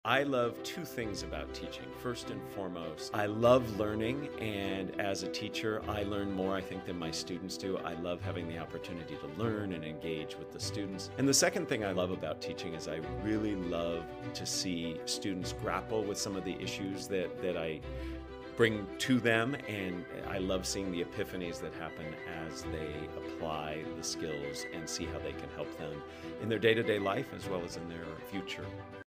I love two things about teaching. First and foremost, I love learning, and as a teacher, I learn more, I think, than my students do. I love having the opportunity to learn and engage with the students. And the second thing I love about teaching is I really love to see students grapple with some of the issues that I bring to them, and I love seeing the epiphanies that happen as they apply the skills and see how they can help them in their day-to-day life as well as in their future.